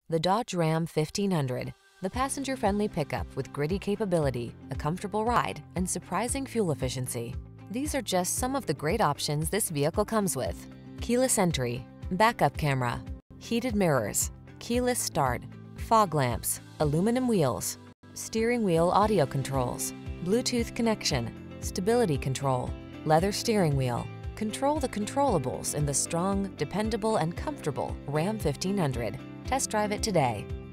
The Dodge Ram 1500, the passenger-friendly pickup with gritty capability, a comfortable ride, and surprising fuel efficiency. These are just some of the great options this vehicle comes with: keyless entry, backup camera, heated mirrors, keyless start, fog lamps, aluminum wheels, steering wheel audio controls, Bluetooth connection, stability control, leather steering wheel. Control the controllables in the strong, dependable, and comfortable Ram 1500. Test drive it today.